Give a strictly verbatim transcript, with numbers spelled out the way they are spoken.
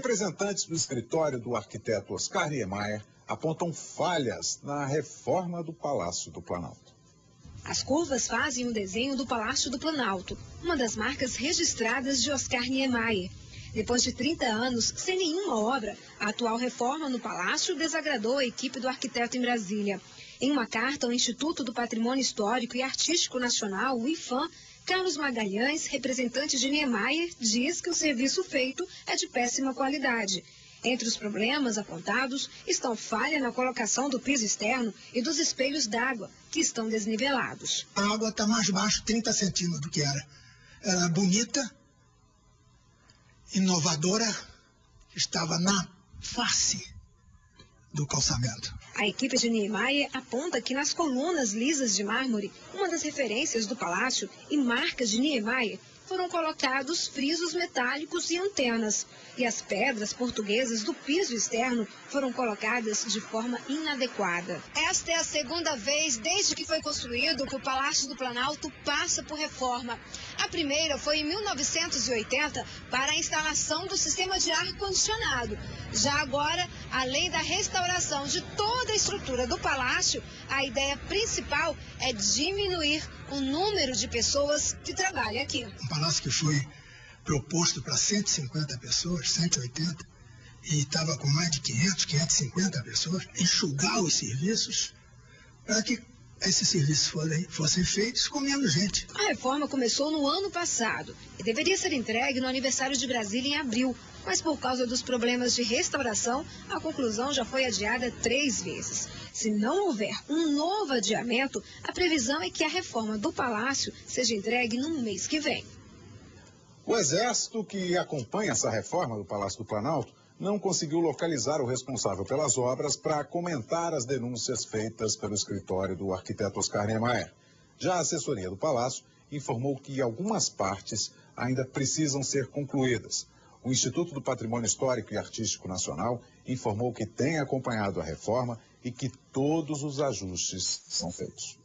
Representantes do escritório do arquiteto Oscar Niemeyer apontam falhas na reforma do Palácio do Planalto. As curvas fazem o desenho do Palácio do Planalto, uma das marcas registradas de Oscar Niemeyer. Depois de trinta anos, sem nenhuma obra, a atual reforma no Palácio desagradou a equipe do arquiteto em Brasília. Em uma carta ao Instituto do Patrimônio Histórico e Artístico Nacional, o IFAM, Carlos Magalhães, representante de Niemeyer, diz que o serviço feito é de péssima qualidade. Entre os problemas apontados estão falha na colocação do piso externo e dos espelhos d'água, que estão desnivelados. A água está mais baixo, trinta centímetros do que era. Era bonita, inovadora, estava na face do calçamento. A equipe de Niemeyer aponta que nas colunas lisas de mármore, uma das referências do palácio e marcas de Niemeyer, foram colocados frisos metálicos e antenas. E as pedras portuguesas do piso externo foram colocadas de forma inadequada. Esta é a segunda vez desde que foi construído que o Palácio do Planalto passa por reforma. A primeira foi em mil novecentos e oitenta para a instalação do sistema de ar-condicionado. Já agora, além da restauração de toda a estrutura do palácio, a ideia principal é diminuir o número de pessoas que trabalham aqui. Um palácio que foi proposto para cento e cinquenta pessoas, cento e oitenta, e estava com mais de quinhentas, quinhentas e cinquenta pessoas, enxugar os serviços para que esses serviços fossem, fossem feitos com menos gente. A reforma começou no ano passado e deveria ser entregue no aniversário de Brasília em abril, mas por causa dos problemas de restauração, a conclusão já foi adiada três vezes. Se não houver um novo adiamento, a previsão é que a reforma do Palácio seja entregue no mês que vem. O Exército, que acompanha essa reforma do Palácio do Planalto, não conseguiu localizar o responsável pelas obras para comentar as denúncias feitas pelo escritório do arquiteto Oscar Niemeyer. Já a assessoria do Palácio informou que algumas partes ainda precisam ser concluídas. O Instituto do Patrimônio Histórico e Artístico Nacional informou que tem acompanhado a reforma e que todos os ajustes são feitos.